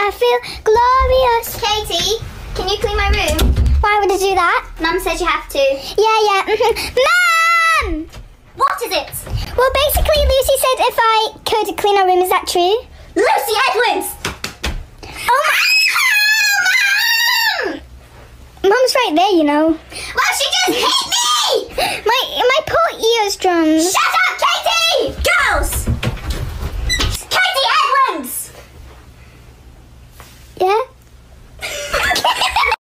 I feel glorious. Katie, can you clean my room? Why would I do that? Mum says you have to. Yeah. Mum! What is it? Well, basically, Lucy said if I could clean our room. Is that true? Lucy Edwards! Oh my... Mum's right there, you know. Well, she just hit me! My poor ears drums. Shut up!